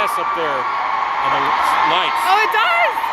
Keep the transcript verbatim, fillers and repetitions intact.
S up there on the lights. Oh, it does?